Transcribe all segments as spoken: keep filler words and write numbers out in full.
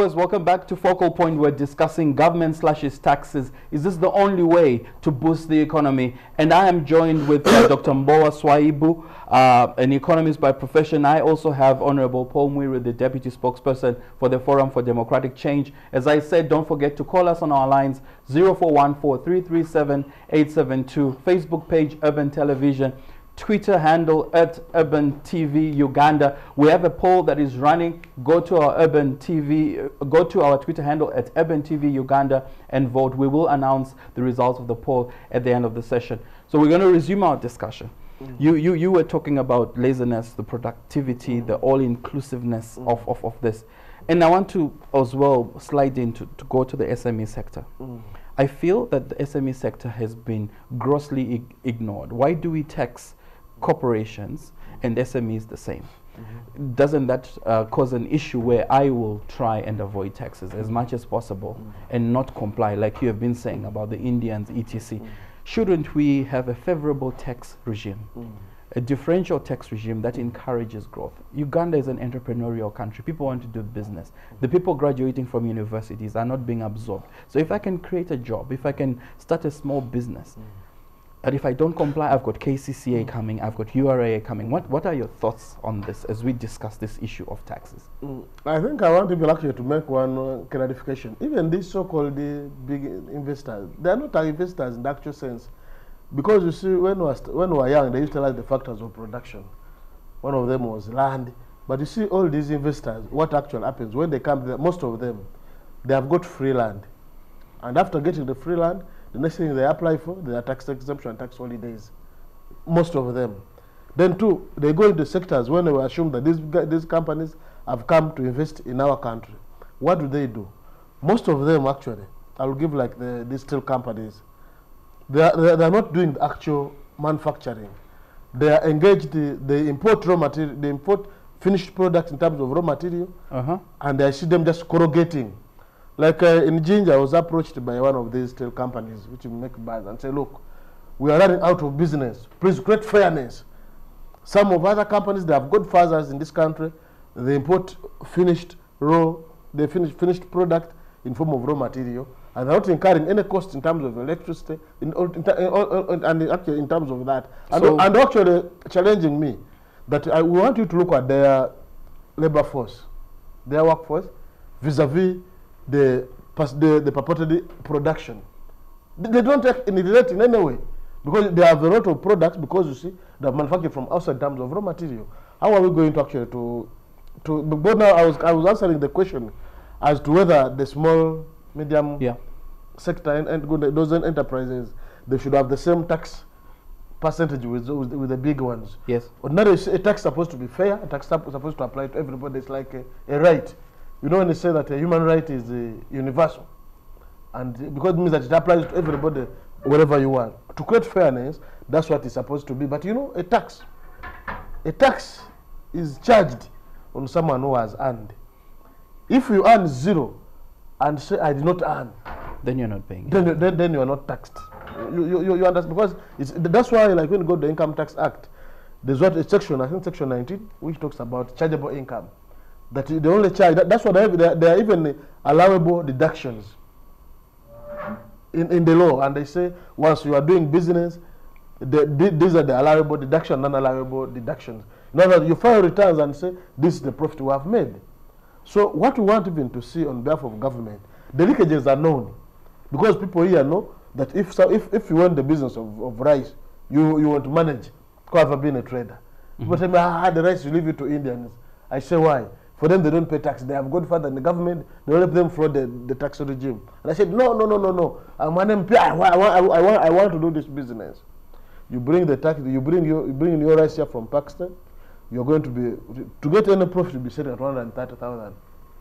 viewers, welcome back to Focal Point. We're discussing government slashes taxes. Is this the only way to boost the economy? And I am joined with uh, Doctor Mbowa Swaibu, uh, an economist by profession. I also have Honorable Paul Mwiri, the Deputy Spokesperson for the Forum for Democratic Change. As I said, don't forget to call us on our lines zero four one four, three three seven, eight seven two, Facebook page Urban Television, Twitter handle at Urban T V Uganda. We have a poll that is running. Go to our Urban T V, uh, go to our Twitter handle at Urban T V Uganda and vote. We will announce the results of the poll at the end of the session. So we're going to resume our discussion. Mm. You, you, you were talking about laziness, the productivity, mm. the all-inclusiveness mm. of, of, of this. And I want to as well slide in to, to go to the S M E sector. Mm. I feel that the S M E sector has been grossly ig ignored. Why do we tax corporations and S M Es the same? Mm-hmm. Doesn't that uh, cause an issue where I will try and avoid taxes as much as possible mm-hmm. and not comply, like you have been saying about the Indians, et cetera? Mm-hmm. Shouldn't we have a favorable tax regime, mm-hmm. a differential tax regime that encourages growth? Uganda is an entrepreneurial country. People want to do business. Mm-hmm. The people graduating from universities are not being absorbed. So if I can create a job, if I can start a small business, mm-hmm. and if I don't comply, I've got K C C A coming, I've got U R A coming. What, what are your thoughts on this as we discuss this issue of taxes? Mm. I think I want people actually to make one uh, clarification. Even these so-called uh, big investors, they are not investors in the actual sense. Because you see, when we, were when we were young, they used to tell us the factors of production. One of them was land. But you see, all these investors, what actually happens, when they come there, most of them, they have got free land. And after getting the free land, the next thing they apply for, they are tax exemption, tax holidays. Most of them. Then too, they go into sectors when they assume that these, these companies have come to invest in our country. What do they do? Most of them actually, I will give like the, these steel companies, they are, they are not doing the actual manufacturing. They are engaged, they import raw material, they import finished products in terms of raw material, uh-huh. and I see them just corrugating. Like uh, in Ginger, I was approached by one of these steel companies which make bags and say, look, we are running out of business. Please create fairness. Some of other companies, they have godfathers in this country. They import finished raw, they finish finished product in form of raw material, and they're not incurring any cost in terms of electricity, in, in, in, and actually in terms of that. And, so and actually challenging me that I want you to look at their labor force, their workforce, vis-a-vis the, the, the purported production. They, they don't take any relate in any way because they have a lot of products because you see they are manufactured from outside in terms of raw material. How are we going to actually to, to but now I was, I was answering the question as to whether the small, medium yeah. sector and, and those enterprises, they should have the same tax percentage with, with, with the big ones. Yes. Ordinarily, a tax is supposed to be fair, a tax is supposed to apply to everybody. It's like a, a right. You know when they say that a human right is uh, universal, and because it means that it applies to everybody wherever you want. To create fairness, that's what it's supposed to be. But you know, a tax, a tax is charged on someone who has earned. If you earn zero and say I did not earn, then you're not paying. Then, then, then you are not taxed. You, you, you understand? Because it's, that's why, like when you go to the Income Tax Act, there's what a section, I think section nineteen, which talks about chargeable income. That the only charge, that, that's what they have, there, there are even allowable deductions in, in the law. And they say once you are doing business, the, the, these are the allowable deductions, non-allowable deductions. In other words, you file returns and say, this is the profit we have made. So what we want even to see on behalf of government, the leakages are known. Because people here know that if so, if, if you want the business of, of rice, you, you want to manage, because I've been a trader. Mm-hmm. People tell me, I had the rice, you leave it to Indians. I say, why? For them, they don't pay tax. They have godfather in the government. They don't let them fraud the, the tax regime. And I said, no, no, no, no, no. I'm an M P. I want, I want, I want, I want to do this business. You bring the tax. You bring your, you bring your rice here from Pakistan. You're going to be to get any profit to be set at one hundred thirty thousand.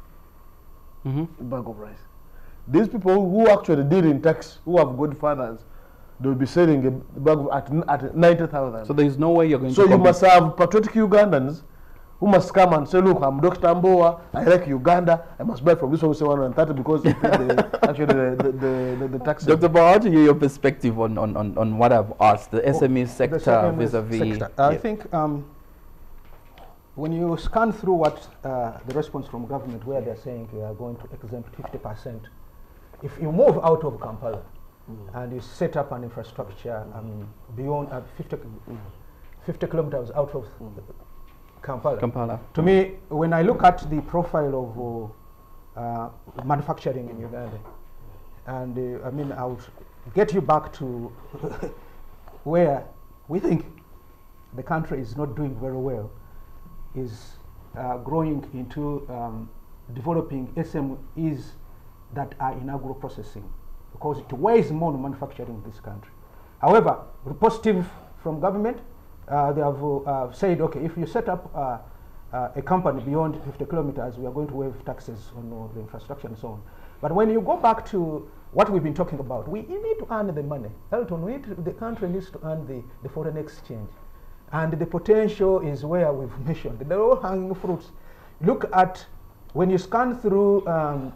Mm-hmm. Bag of rice. These people who actually deal in tax, who have godfathers, they will be selling a bag of at at ninety thousand. So there is no way you're going so to. So you must have patriotic Ugandans who must come and say, look, I'm Doctor Mbowa, I like Uganda, I must buy from this one, say one hundred thirty because they pay the, actually the, the, the, the, the tax. Doctor Mbowa, how do you hear your perspective on, on, on, on what I've asked, the S M E sector vis-a-vis? I yeah. think um, when you scan through what uh, the response from government, where they're saying we are going to exempt fifty percent, if you move out of Kampala mm. and you set up an infrastructure mm. um, beyond uh, fifty, mm. fifty kilometers out of mm. Kampala, Kampala, to me, when I look at the profile of uh, manufacturing in Uganda, and uh, I mean, I would get you back to where we think the country is not doing very well, is uh, growing into um, developing S M Es that are in agro-processing, because it weighs more on manufacturing in this country. However, the positive from government, uh, they have uh, said, okay, if you set up uh, uh, a company beyond fifty kilometers, we are going to waive taxes on uh, the infrastructure and so on. But when you go back to what we've been talking about, we need to earn the money. Elton, we need to, the country needs to earn the, the foreign exchange. And the potential is where we've mentioned. The low-hanging fruits. Look at, when you scan through um,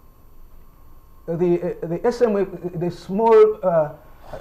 the, uh, the S M E, the small uh,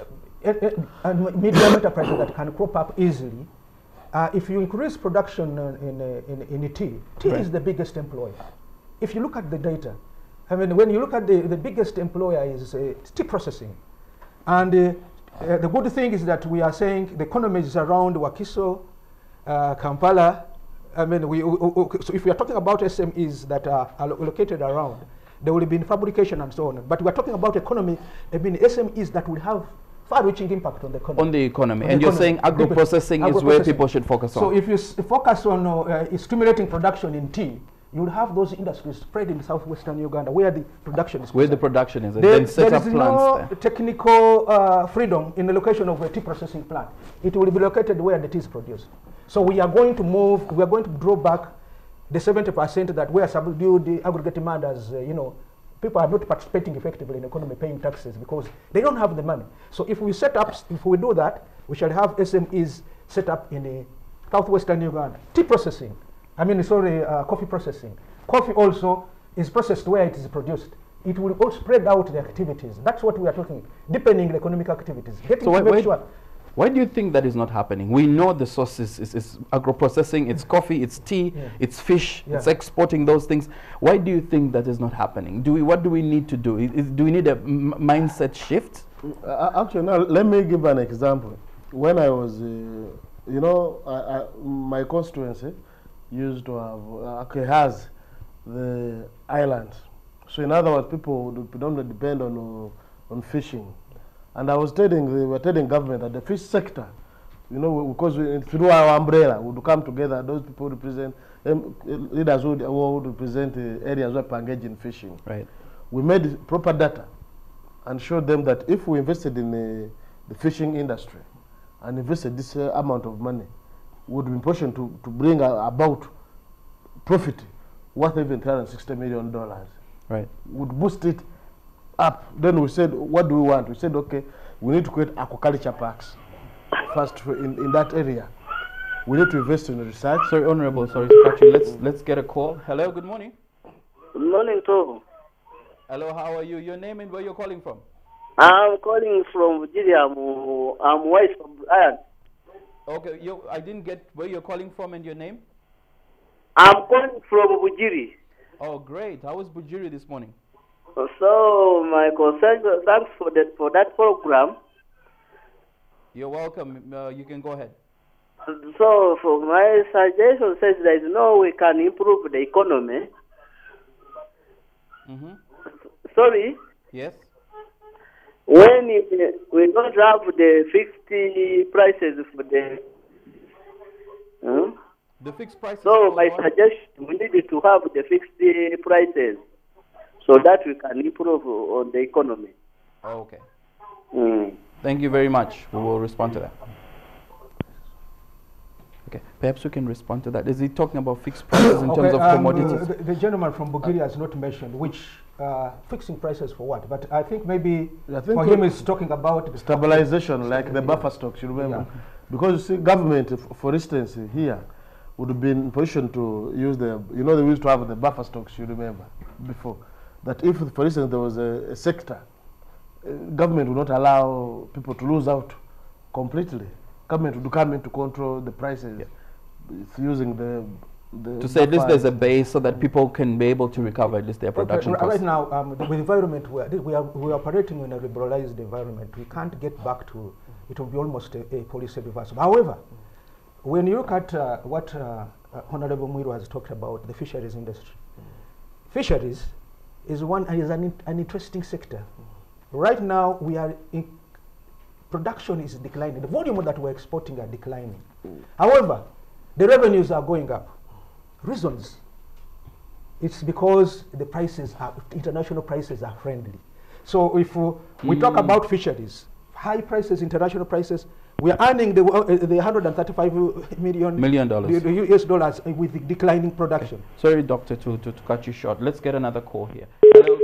and medium enterprises that can crop up easily, uh, if you increase production uh, in, uh, in, in tea, tea right. is the biggest employer. If you look at the data, I mean, when you look at the, the biggest employer is uh, tea processing. And uh, uh, the good thing is that we are saying the economy is around Wakiso, uh, Kampala. I mean, we, we, we, so if we are talking about S M Es that are, are located around, there will be in fabrication and so on. But we are talking about economy, I mean, S M Es that will have far-reaching impact on the economy. On the economy. On and the you're economy. saying agro-processing is where people should focus on. So if you s focus on uh, stimulating production in tea, you will have those industries spread in southwestern Uganda where the production is Where concerned. the production is. And there, then set there up is plants no there. technical uh, freedom in the location of a tea processing plant. It will be located where the tea is produced. So we are going to move, we are going to draw back the seventy percent that we are subdued the aggregate demand as, uh, you know, people are not participating effectively in the economy, paying taxes because they don't have the money. So if we set up, if we do that, we shall have S M Es set up in the southwestern Uganda. Tea processing, I mean, sorry, uh, coffee processing. Coffee also is processed where it is produced. It will all spread out the activities. That's what we are talking, deepening the economic activities. Getting So to why, make why, sure. why do you think that is not happening? We know the source is, is, is agro-processing, it's coffee, it's tea, Yeah. it's fish, Yeah. it's exporting those things. Why do you think that is not happening? Do we, what do we need to do? Is, is, do we need a m mindset shift? Uh, actually, now let me give an example. When I was, uh, you know, I, I, my constituency used to have, uh, okay, has the islands. So in other words, people would predominantly depend on, uh, on fishing. And I was telling, they were telling government that the fish sector, you know, because we, through our umbrella, we would come together, those people represent, um, leaders would, would represent uh, areas where people engage in fishing. Right. We made proper data and showed them that if we invested in uh, the fishing industry and invested this uh, amount of money, we would be in position to, to bring uh, about profit worth even three hundred sixty million dollars. Right. Would boost it up. Then we said, what do we want? We said, okay, we need to create aquaculture parks first for in, in that area. We need to invest in research. Sorry, Honorable, sorry to cut you. Let's, let's get a call. Hello, good morning. Good morning, too. Hello, how are you? Your name and where you're calling from? I'm calling from Virginia. I'm, I'm wife from Brian. Okay, you, I didn't get where you're calling from and your name? I'm calling from Bujiri. Oh, great. How was Bujiri this morning? So my concern, thanks for that for that program. You're welcome. Uh, you can go ahead. So for my suggestion says there is no way we can improve the economy. Mm-hmm. Sorry. Yes. When it, we don't have the fixed prices for the. Huh? The fixed prices. So my suggestion, we need to have the fixed prices so that we can improve on the economy. Okay. Mm. Thank you very much. We will respond to that. Okay, perhaps we can respond to that. Is he talking about fixed prices in okay, terms of um, commodities? The, the gentleman from Bulgaria has not mentioned which uh, fixing prices for what, but I think maybe I think for him is talking about stabilization, like the buffer stocks, you remember? Yeah. Because you see, government, for instance, here, would have been in position to use the, you know, they used to have the buffer stocks, you remember, before. That if, for instance, there was a, a sector, uh, government would not allow people to lose out completely. Government would come in to control the prices, yeah, using the the to say at least the there's a fight. base so that people can be able to recover at least their production right, costs. right now, um, the, with environment, we are, we are we are operating in a liberalized environment. We can't get back to it. Will be almost a, a policy reversal. However, when you look at uh, what uh, uh, Honorable Mwiru has talked about, the fisheries industry, fisheries is one is an, in, an interesting sector. Right now, we are in production is declining. The volume that we're exporting are declining. However, the revenues are going up. Reasons. It's because the prices are, international prices are friendly. So if uh, we mm. talk about fisheries, high prices, international prices, we are earning the, uh, the one hundred thirty-five million million dollars. U S dollars with the declining production. Okay. Sorry, doctor, to, to, to cut you short. Let's get another call here. Hello.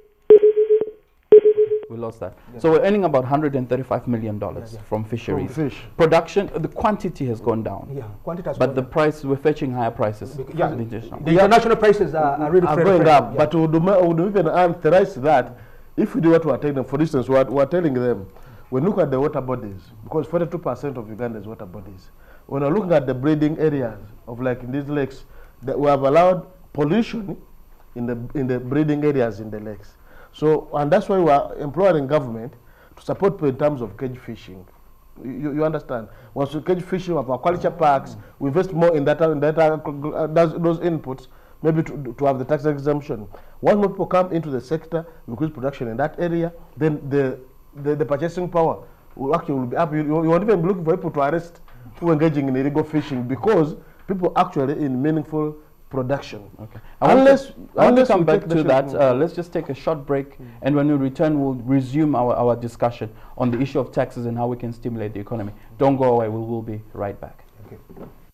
We lost that. Yeah. So we're earning about one hundred thirty-five million dollars yeah, yeah. from fisheries. From fish. Production, uh, the quantity has gone down. Yeah, quantity has But gone the down. price, we're fetching higher prices. Bec yeah, the, the, the international prices are, are really are friendly, going up. yeah. But we would, would even authorize that if we do what we are telling them. For instance, we are, we are telling them, when we look at the water bodies, because forty-two percent of Uganda is water bodies. When we're looking at the breeding areas of like in these lakes, that we have allowed pollution in the in the breeding areas in the lakes. So, and that's why we are employing government to support people in terms of cage fishing. You, you understand? Once we cage fishing of aquaculture parks, mm. we invest more in that, in that uh, those, those inputs, maybe to, to have the tax exemption. Once more people come into the sector, increase production in that area, then the the, the purchasing power will actually will be up. You, you won't even be looking for people to arrest who are engaging in illegal fishing because people actually in meaningful production. Okay. I unless want to, I want to unless come back to that. Mm. Uh, let's just take a short break, mm. and when we return, we'll resume our, our discussion on the issue of taxes and how we can stimulate the economy. Don't go away. We will be right back. Okay.